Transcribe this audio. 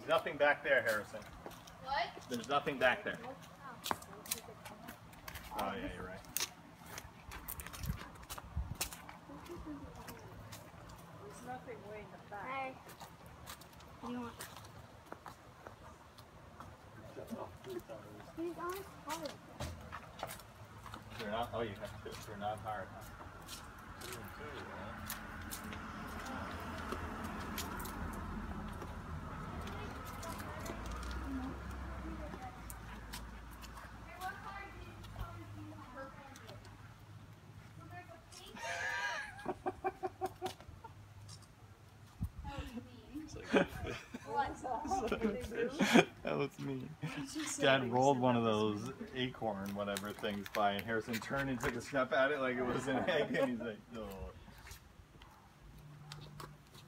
There's nothing back there, Harrison. What? There's nothing back there. Oh yeah, you're right. There's nothing way in the back. Hey. What do you want? He's on hard. They're not. Oh, you have to. They're not hard. Huh? That was me. Dad rolled one of those acorn whatever things by, and Harrison turned and took a snap at it like it was an egg, and he's like, oh.